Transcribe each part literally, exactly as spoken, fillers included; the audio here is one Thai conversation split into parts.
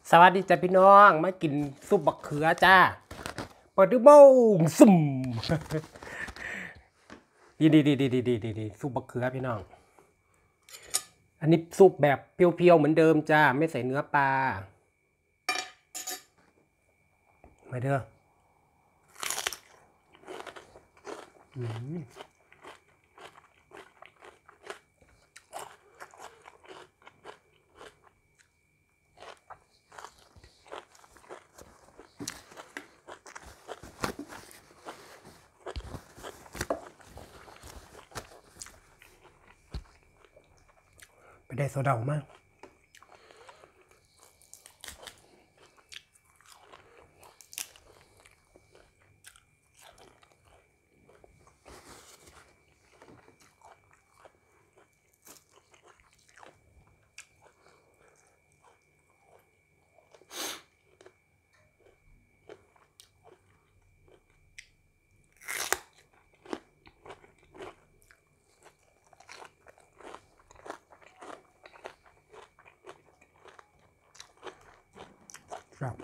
สวัสดีจ้าพี่น้องมากินซุปบักเขือจ้าเปิดดูโบ้งซุ่มดีดีดีดีดีดีดีซุปบักเขือพี่น้องอันนี้ซุปแบบเพียวๆเหมือนเดิมจ้าไม่ใส่เนื้อปลามาเด้อไปได้โซดาออกมาครับ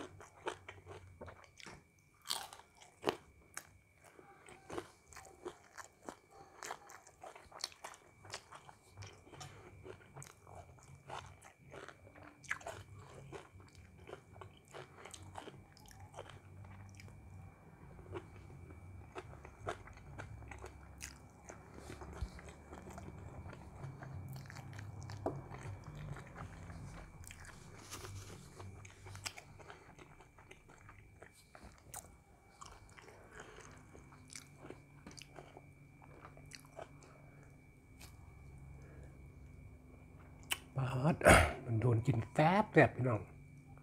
ปาดมันโดนกินแซ่บแซ่บพี่น้อง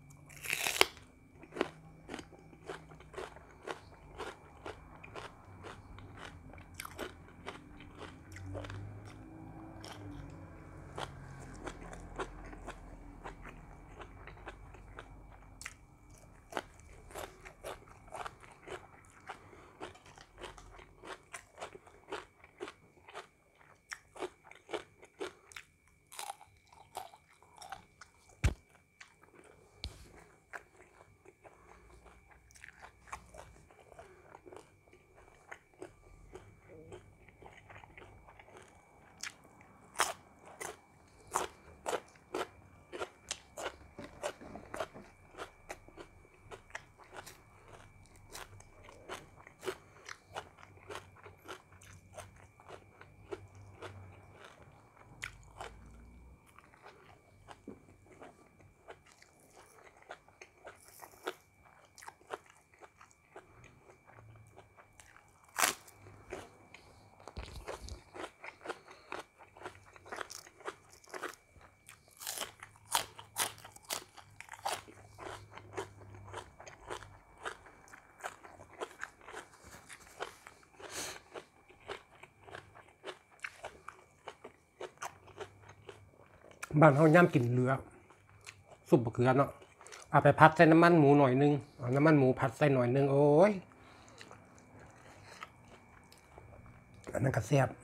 บ้านเขาย่ำกินเรือซุปบักเขือเนาะเอาไปพัดใส่น้ำมันหมูหน่อยนึงเอาน้ำมันหมูผัดใส่หน่อยนึงโอ้ยอันนั้นก็แซ่บ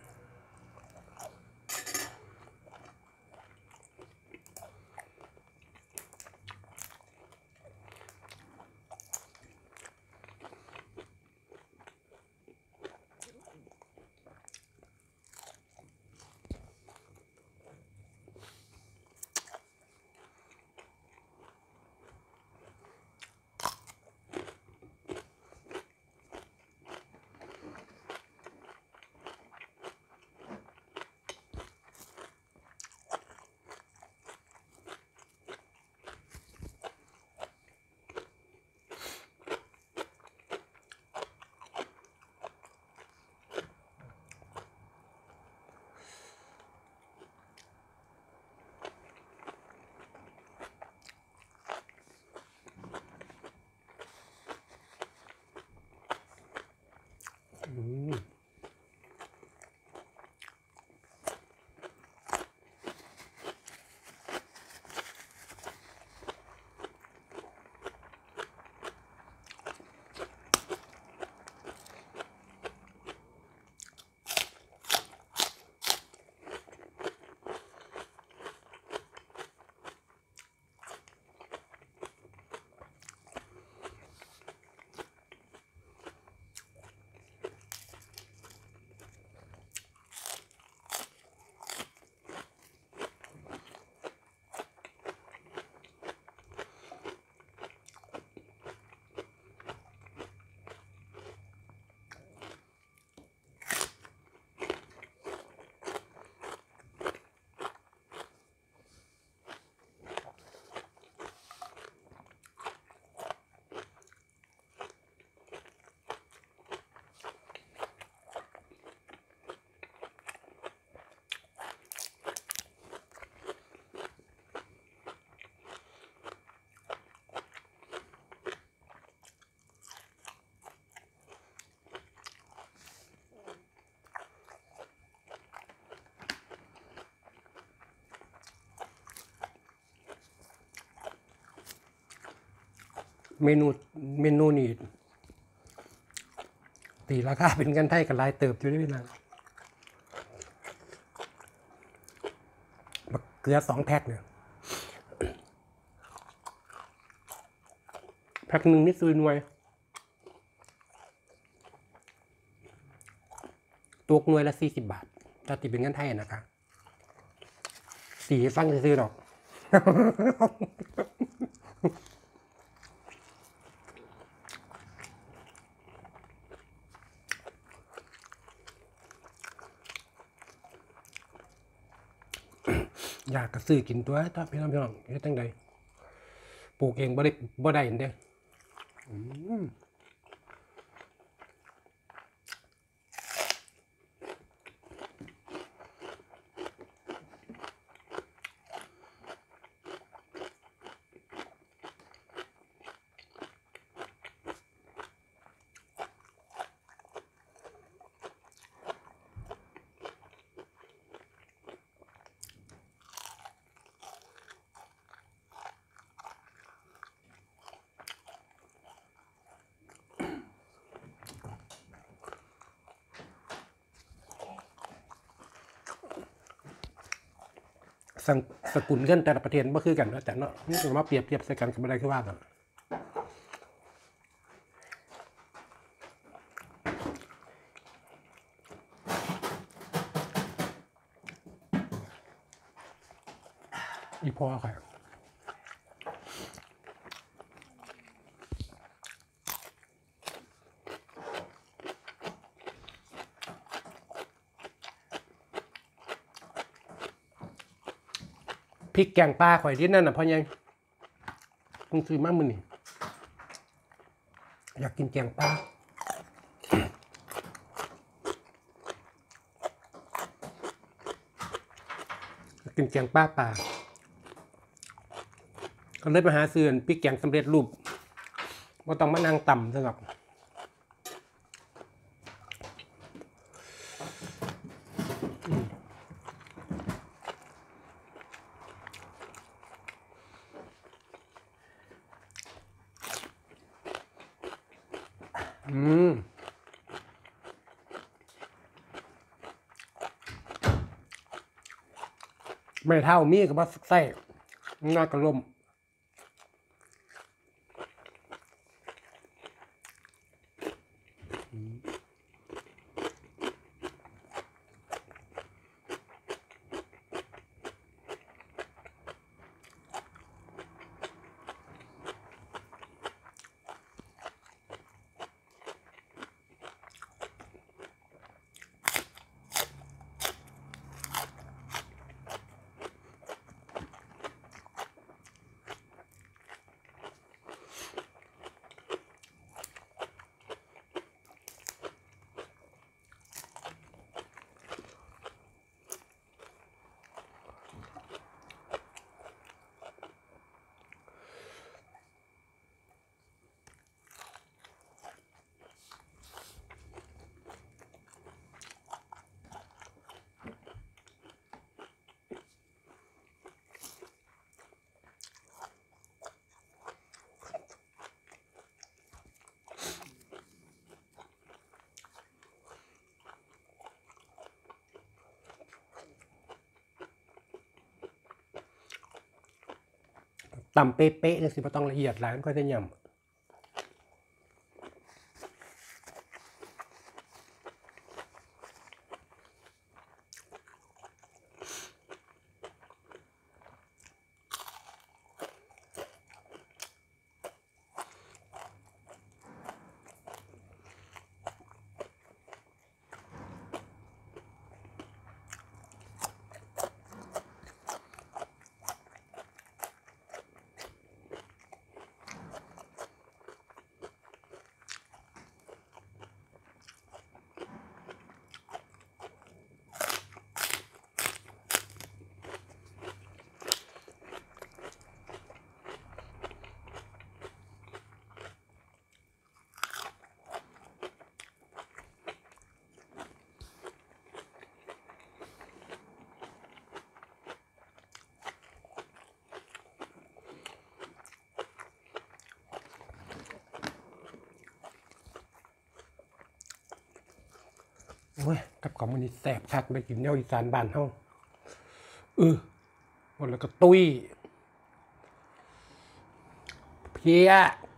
เมนูเมนูนี่ตีราคาเป็นกันไทยกับลายเติบอยู่ด้วยนะเกลือสองแพ็คเนี่ยแพ็คหนึ่งนี่ซื้อหน่วยตัวหน่วยละสี่สิบบาทถ้าตีเป็นเงินไทยนะคะสีฟังซื้อหรอกอยากกระซื้อกินตัวถ้าพี่น้องพี่น้องเฮ็ดจังใดปลูกเองบ่ได้บ่ได้เด้สกุลเงินแต่ละประเทศบ่คือกันแต่เนาะนี่ก็มาเปรียบเทียบใส่กันก็บ่ได้คือว่ากันอีพอค่ะพริกแกงปลาข่อยที่นั่นน่ะพ่อยังต้องซื้อมากมื้อนี่อยากกินแกงปลากินแกงปลาปลาก็เลยมาหาซื้อพริกแกงสำเร็จรูปบ่ต้องมานั่งต่ำซะหรอกอืมไม่เท่ามีกับว่าไส้งากระลมต่ำเป๊ะๆเลยสิบ่ต้องละเอียดหลายมันก็จะยำกับของมันนี่แสบชักไปกินแนวอีสานบ้านเฮาเออหมดแล้วก็ตุ้ยเพีย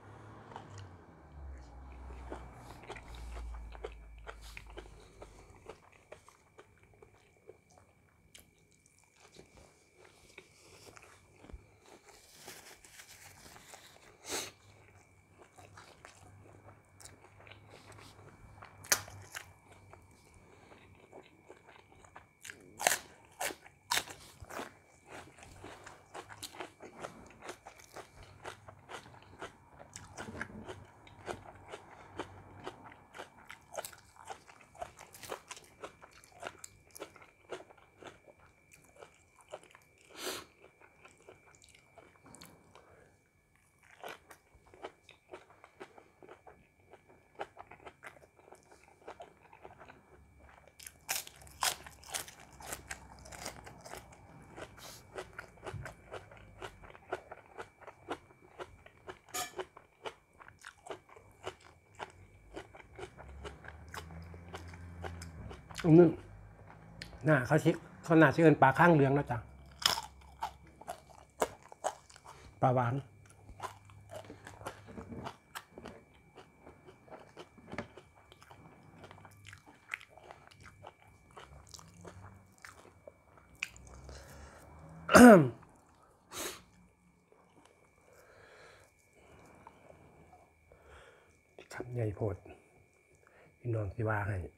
อันนึงหน้าเขาชิเขาหน้าชื่อเอินปลาข้างเหลืองนะจ๊ะปลาหวานคำใหญ่โพดพี่น้องสิว่าให้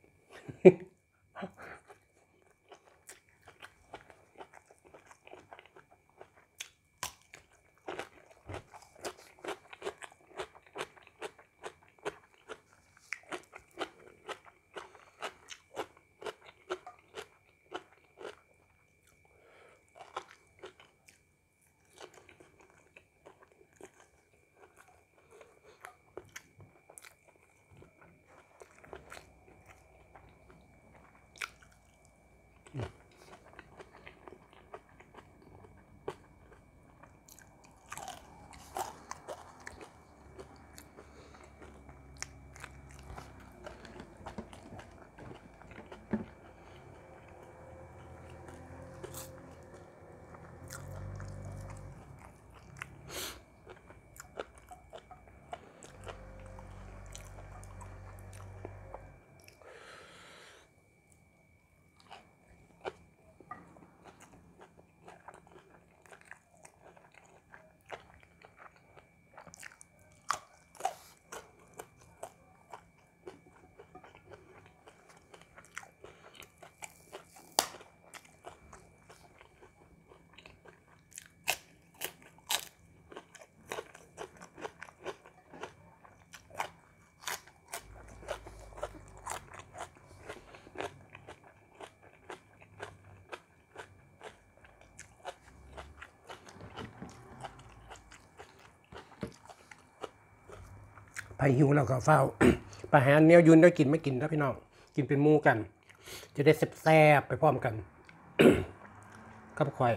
ไปหิวเราก็เฝ้า ไปหาเนี้ยยืนได้กินไม่กินนะพี่น้องกินเป็นมูกัน จะได้แซ่บๆไปพร้อมกัน กับควาย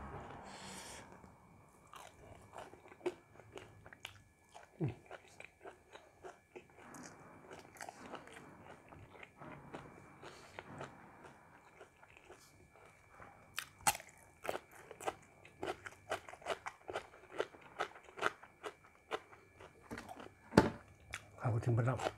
เขาถึงบ้านเรา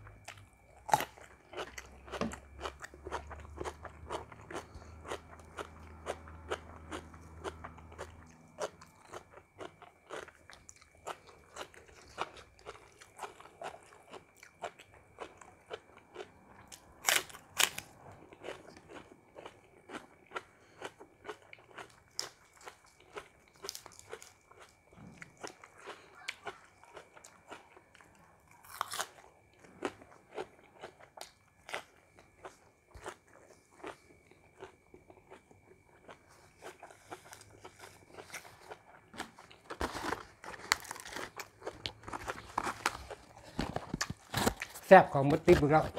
แซ่บของมดติ๊บเรา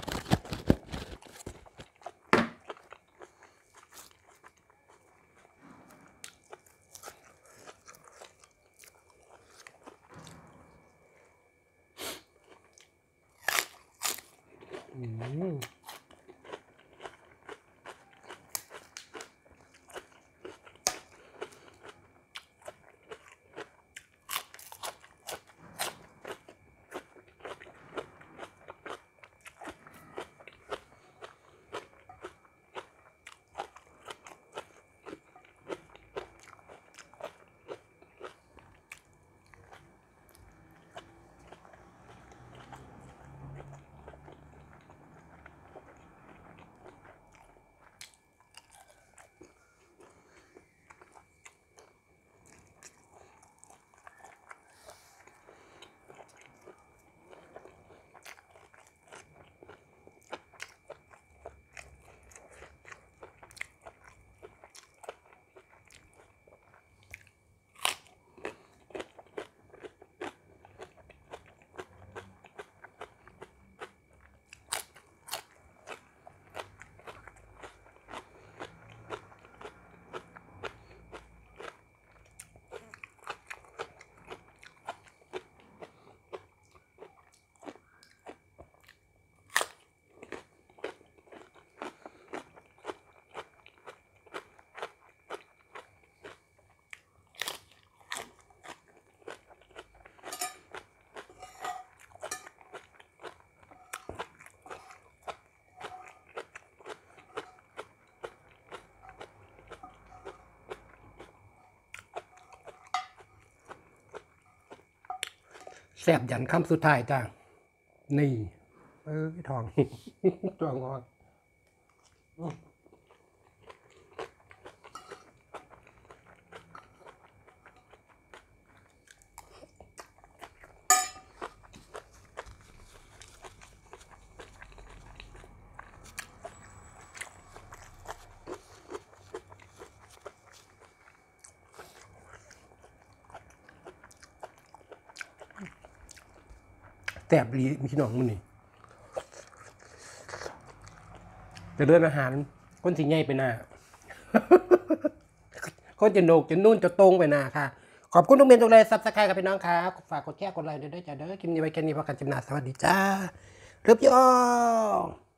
แซ่บยันคำสุดท้ายจ้านี่เออทอง ทองงอนแซ่บลีมีพี่น้องมันนี่จะเลื่อนอาหารคนสิใหญ่ไปหน้า คนจะโหนกจะนุ่นจะตรงไปหน้าค่ะ ขอบคุณทุกเมนทุกเลยซับสไครต์กับพี่น้องครับฝากกดแชร์กดไลค์ด้วยด้วยจ้าเด้อคลิปนี้ไว้แค่นี้พอกันจำหนาสวัสดีจ้าเลิฟยูออ